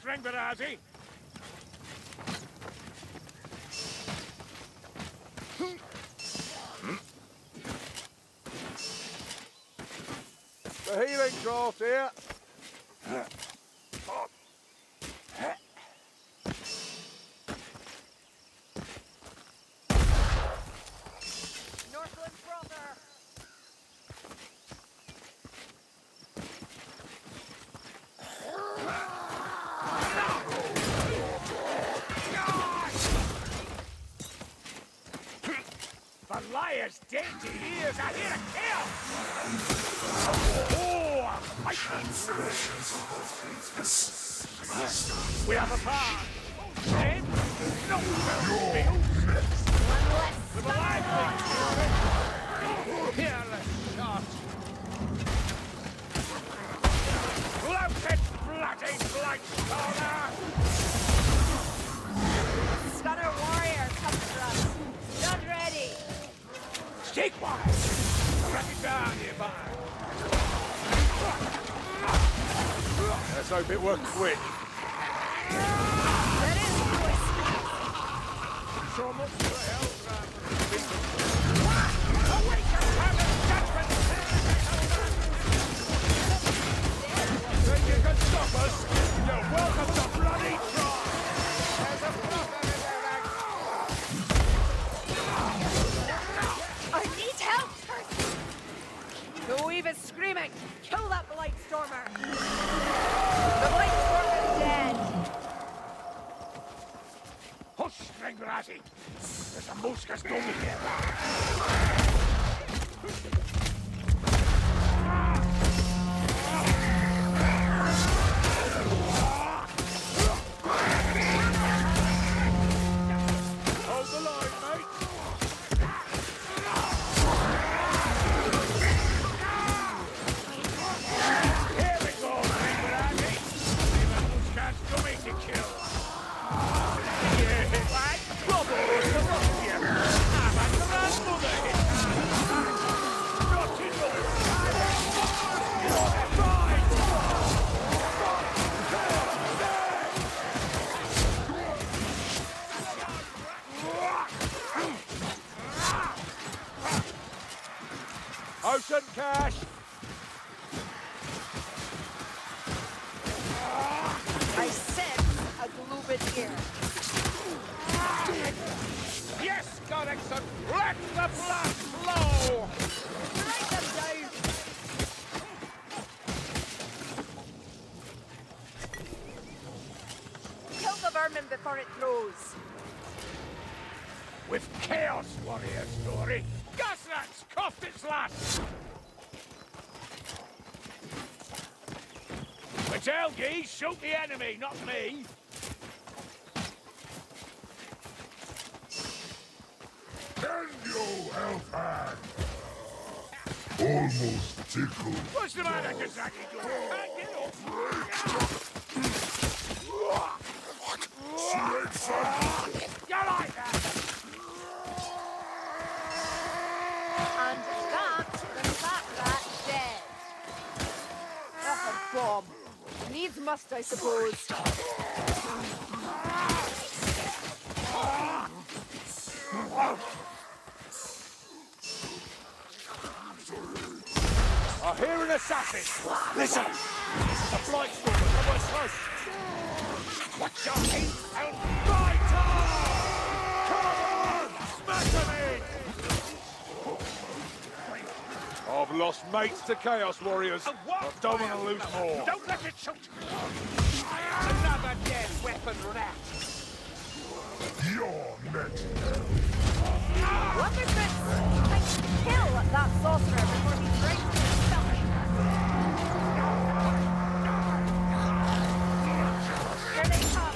Strengtherazi! The healing draft here. Northland brother. The liar's dainty ears are here to kill! Oh, we have a path! Aim? No, with a lively fearless shot! Floated bloody Blightstormer! Stunner warrior comes for us. Gun ready. Stick wise! Track it down nearby! Let's hope it works quick. That is voice. So much for the hell, awaken heaven's judgment! Think you can stop us? You're welcome to bloody try! There's a problem in there, I need help. The weave is screaming. Kill that Blightstormer. The Blightstormer is dead. Hush, Strengtherazi! There's a Musca's dummy here! Hold the line, mate! Here we go, Strengtherazi! Leave a Musca's dummy to kill! Ocean cash. I sense a Glubid here. Yes, Godexon! Let the blood flow! Strike them down. Kill the vermin before it grows. With Chaos Warrior story, Gusrat's coughed its last! But Elgi, shoot the enemy, not me! Daniel Elfhand! Almost tickled. What's the matter, Kazaki? Can't get up! You like that? And that is that rat dead. That's a bomb. Needs must, I suppose. I hear an assassin. Listen. A Blightstormer somewhere close. Watch your feet and fight on! Come on! Smash them in! I've lost mates to Chaos Warriors. I don't want to lose more. Don't let it shoot! Another dead weapon rat! You're next. What if it's... I kill that sorcerer before he breaks his stomach? Here they come.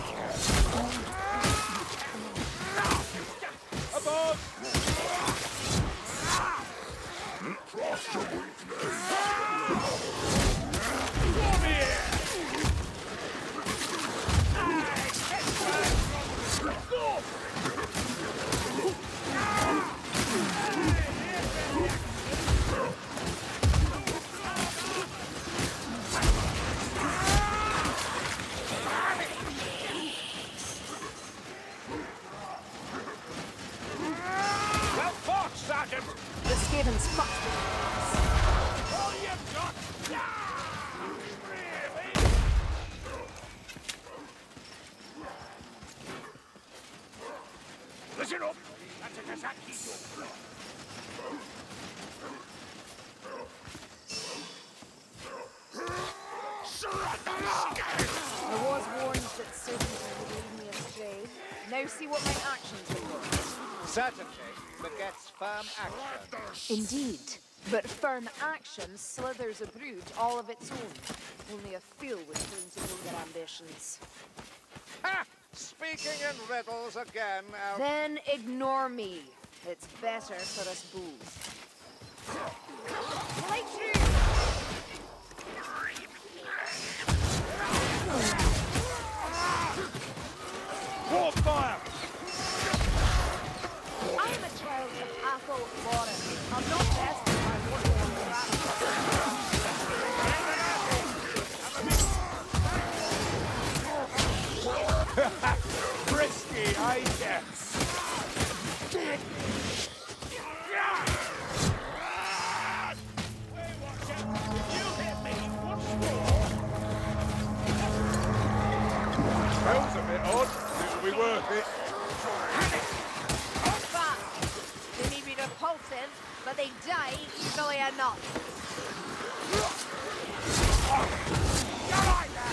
Above. Cross your weakness. Come here! Heavens must be All you've got! Yeah! Really? Listen up! That's a Kazaki door. I was warned that certainty would lead me astray. Now see what my actions will be. Certainty begets firm action. Indeed. But firm action slithers a brood all of its own. Only a fool would claim to know their ambitions. Ha! Speaking in riddles again, Then ignore me. It's better for us both. Light through! Warp fire! I'm a child of Athol Warren. I'm not best at my work on the Frisky, I guess. Hey, watch out! You hit me once more! Smells a bit odd. It'll be worth it. Hold fast! They may be repulsive, but they die easily enough. You like that?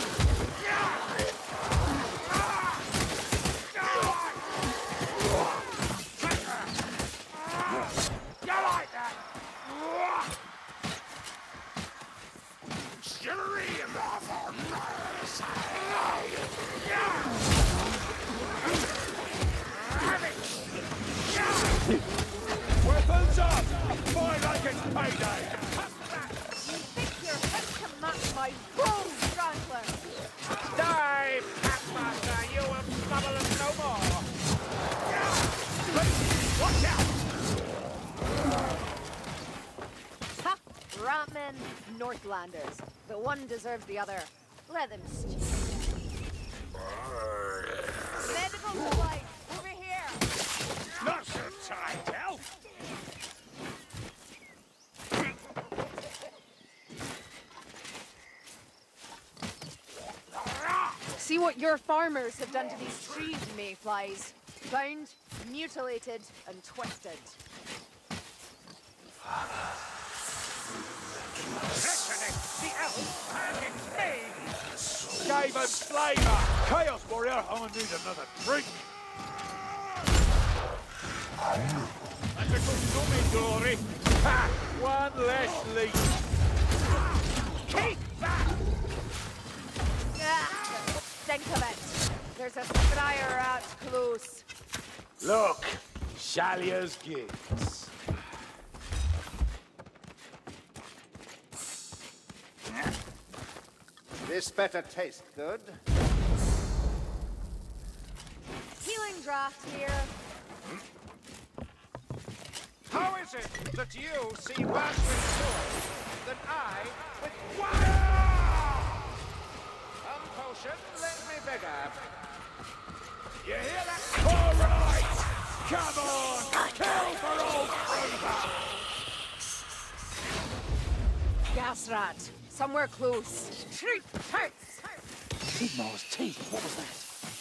You like that? Weapons up! Fight like it's payday! You think you're fit to match my bull strangler? Dive, Packmaster! You will trouble us no more! Watch out! Ha! Ratmen, Northlanders. The one deserves the other. Let them stew. Medical supplies! Over here! Not so tight, elf! See what your farmers have done to these trees, mayflies. Bound, mutilated, and twisted. Treachery! The elf target me! Gave us flavor! Chaos Warrior, I need another drink! That's a good dummy, Dory! Ha! One less leak! Keep back! Ah, think of it. There's a Scryer rat close. Look! Shalier's gifts. this better taste good. Healing draft here. How is it that you see worse with sword than I with one? Potion, let me bigger. You hear that? All right! Come on! Kill for old Kruger! Gas rat. Somewhere close. Treat hurts. Sigmar's teeth. What was that?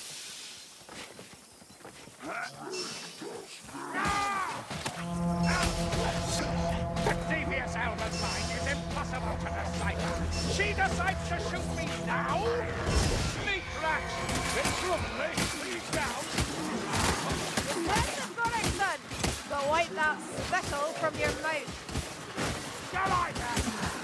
The devious elven mind is impossible to decipher. She decides to shoot me now? Sneak rat! It's lovely. Please down. Professor Gorrington! Go wipe that spittle from your mouth. You like that?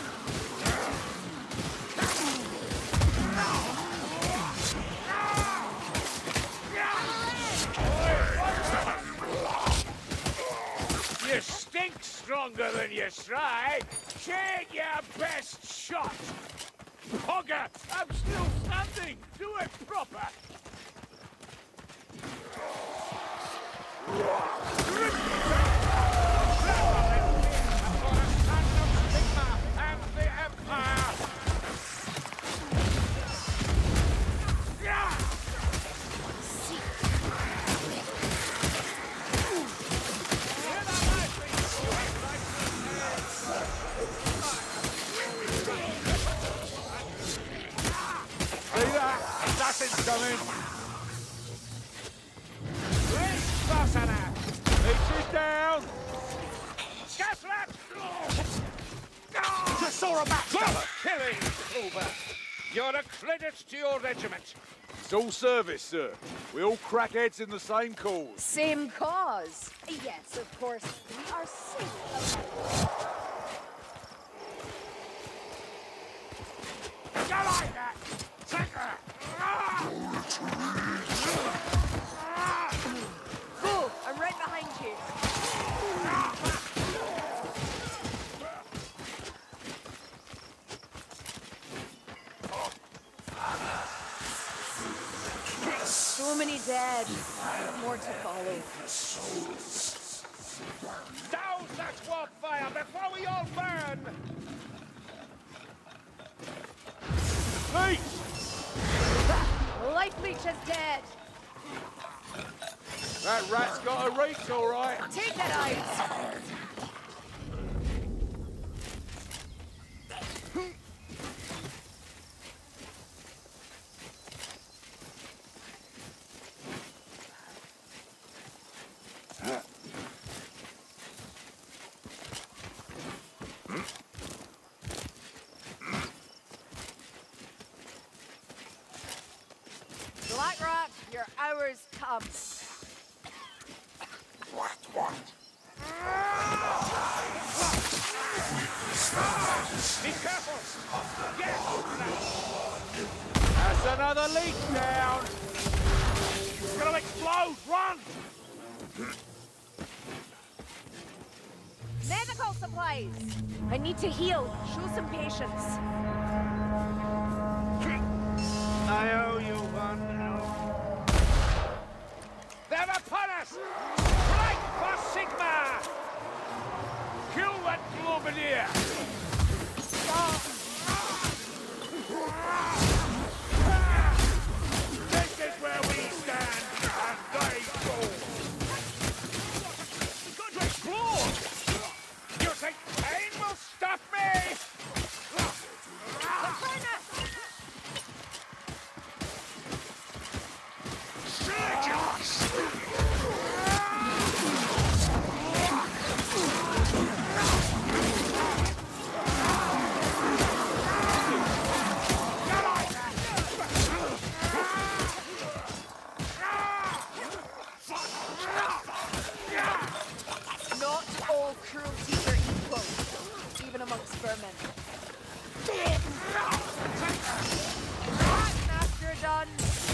You stink stronger than you try. Take your best shot. Hogger, I'm still standing. Do it proper. And the Empire. You're a bastard! For killing Clover! You're a credit to your regiment. It's all service, sir. We all crack heads in the same cause. Same cause. Yes, of course. We are sick of You like that? Take her! Go! I'm right behind you. So many dead. More to follow. Douse that warp fire before we all burn! Leech! Life Leech is dead. That rat's got a reach, all right. Take that out. Blackrock, your hours come. What? Be careful! Yes! That's another leech down. It's gonna explode! Run! Medical supplies! I need to heal. Show some patience. I owe you one. They're upon us! Strike for Sigma! Kill that Globadier! This is where we stand, and they go! Got to explode! You think pain will stop me? Not all cruelties are equal, even amongst vermin. Master done.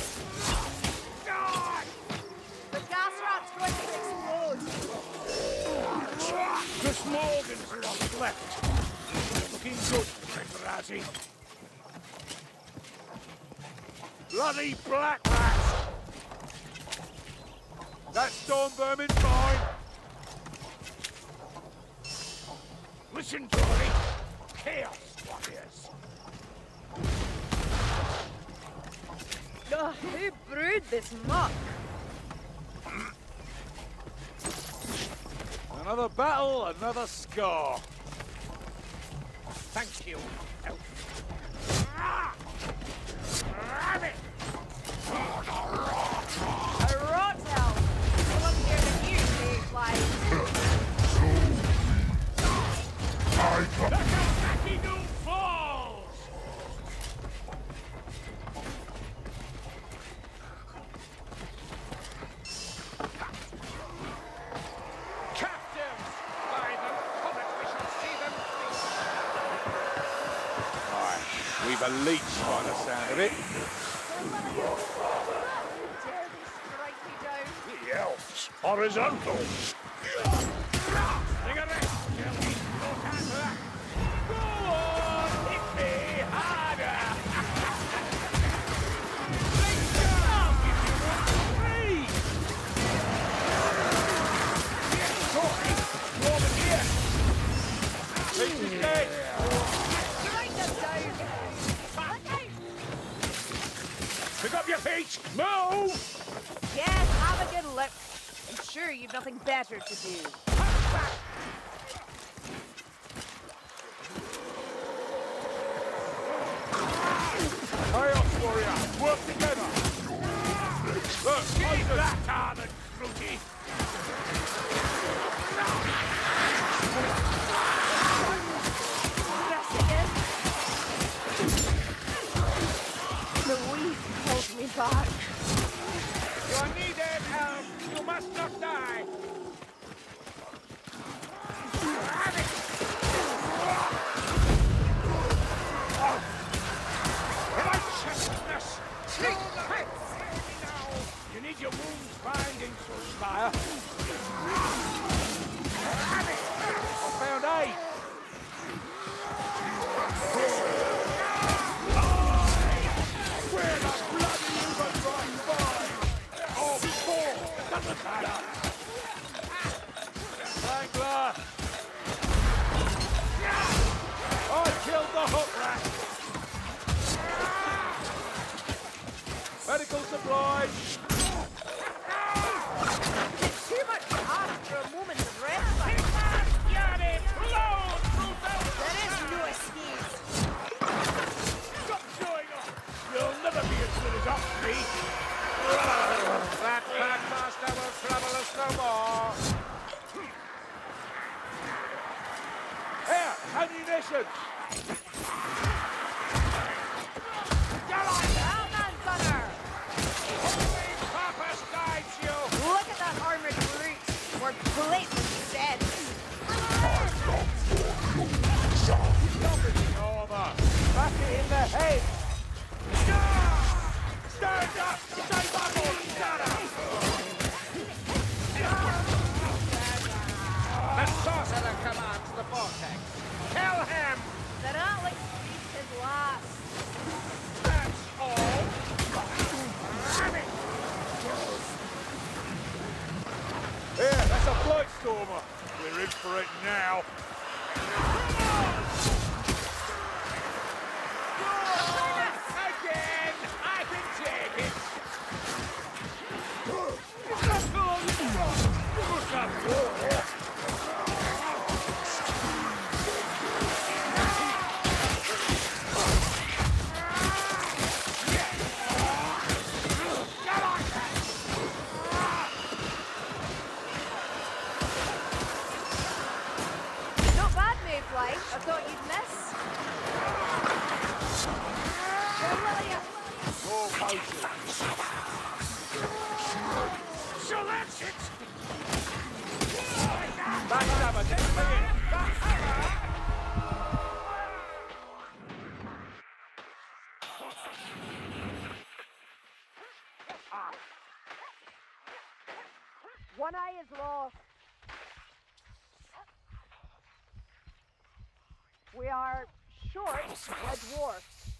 The gas rat's going to explode. The Smorgans are what's left. Looking good, Razzie. Bloody black rats! That storm vermin's mine. Listen, Jory. Chaos warriors. Who brewed this muck? Another battle, another scar. Thank you, elf. Rabbit! A rot elf. Someone here than you, Mayflies. I come. The Kawasaki Doom falls! Captives! By the comet we shall see them feast! Aye, we've a leech by the sound of it. Dare they strike me down? The elves, horizontal! Take a rest, Jelly! No time for that! Go on, hit me harder! Big job, if you want free! Yes, sorry! Over here! Leech is dead. Strike them down! Look out! Pick up your feet! Move! Yes, have a good look. I'm sure you've nothing better to do. Chaos warrior, work together. Look, Keep that arm and fruity! Press again. You must not die! Righteousness! You need your wounds binding, Spire. I found aid. Where the bloody human right by? Oh, four! Doesn't matter. Wrangler! I killed the hook rat! Medical supplies! It's too much to ask for a moment of rest. There is no excuse. What's going on? You'll never be as good as us, me! That bad master will trouble us no more! Here, ammunition! Well done, Gunner. Holy purpose guides you! Look at that armored brute. We're blatantly dead. Stopping the armor! Back it in the head! Stand up! Save up or shut up! The sorcerer commands the vortex! Kill him! They're not like beast his last. That's all! Here, that's a Blight Stormer! We're in for it now! Again! I can take it! Not bad, Mayfly. I thought you'd miss. Go, Lilia. More potions! So that's it! Backstabber, get me in! One eye is lost. We are short a dwarf.